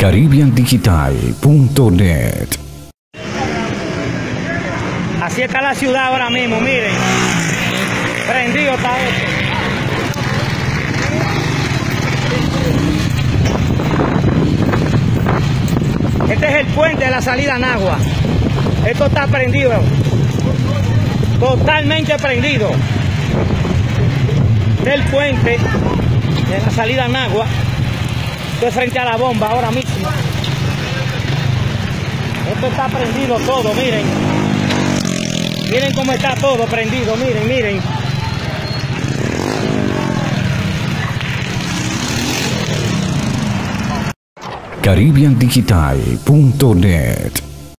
CaribbeanDigital.net. Así está la ciudad ahora mismo, miren. Prendido está esto. Este es el puente de la salida a Nagua. Esto está prendido. Totalmente prendido. Este es el puente de la salida a Nagua. Estoy frente a la bomba ahora mismo. Esto está prendido todo, miren. Miren cómo está todo prendido, miren, miren. CaribbeanDigital.net.